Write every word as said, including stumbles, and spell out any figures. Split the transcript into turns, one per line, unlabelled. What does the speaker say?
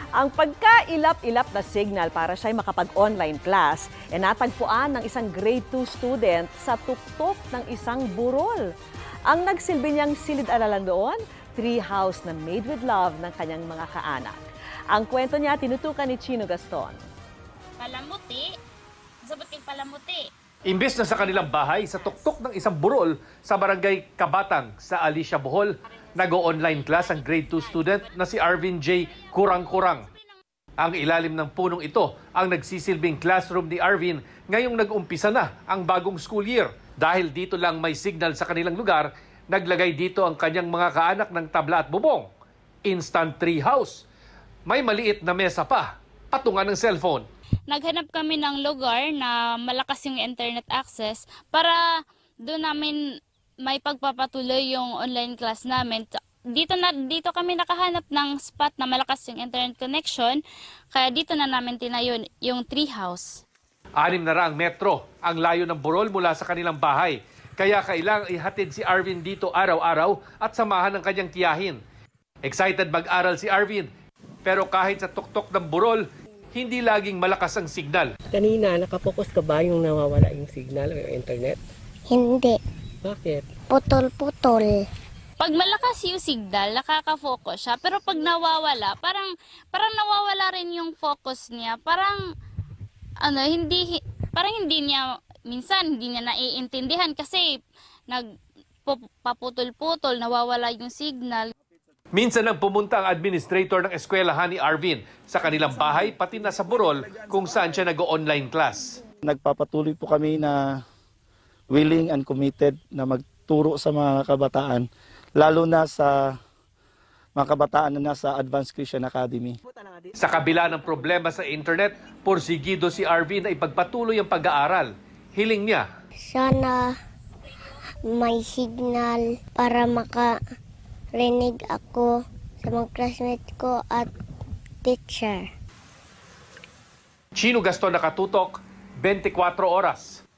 Ang pagkailap-ilap na signal para siya'y makapag-online class e natagpuan ng isang grade two student sa tuktok ng isang burol. Ang nagsilbi niyang silid-aralan doon, treehouse na made with love ng kanyang mga kaanak. Ang kwento niya tinutukan ni Chino Gaston.
Palamuti, sabot kang palamuti.
Imbes na sa kanilang bahay, sa tuktok ng isang burol sa barangay Kabatang sa Alicia, Bohol, nag-o-online class ang grade two student na si Arvin J. Kurang-Kurang. Ang ilalim ng punong ito ang nagsisilbing classroom ni Arvin ngayong nag-umpisa na ang bagong school year. Dahil dito lang may signal sa kanilang lugar, naglagay dito ang kanyang mga kaanak ng tabla at bubong. Instant tree house. May maliit na mesa pa, patungan ng cellphone.
Naghanap kami ng lugar na malakas yung internet access para doon namin may pagpapatuloy yung online class namin. Dito na dito kami nakahanap ng spot na malakas yung internet connection, kaya dito na namin tinayo yung treehouse.
Anim na raang metro ang layo ng burol mula sa kanilang bahay. Kaya kailangang ihatid si Arvin dito araw-araw at samahan ng kanyang tiyahin. Excited mag-aral si Arvin, pero kahit sa tuktok ng burol, hindi laging malakas ang signal.
Kanina, nakapokus ka ba yung nawawala yung signal o yung internet?
Hindi.
Bakit?
Putol-putol.
Pag malakas yung signal, nakaka-focus siya. Pero pag nawawala, parang parang nawawala rin yung focus niya. Parang ano, hindi parang hindi niya minsan hindi niya naiintindihan kasi nagpaputol-putol, nawawala yung signal.
Minsan nang pumunta ang administrator ng eskwelahan ni Arvin sa kanilang bahay pati na sa burol kung saan siya nag-o-online class.
Nagpapatuloy po kami na willing and committed na magturo sa mga kabataan, lalo na sa mga kabataan na nasa Advanced Christian Academy.
Sa kabila ng problema sa internet, porsigido si Arvin na ipagpatuloy ang pag-aaral. Hiling niya,
Sana may signal para makarinig ako sa mga classmates ko at teacher.
Chino Gaston, nakatutok, twenty-four oras.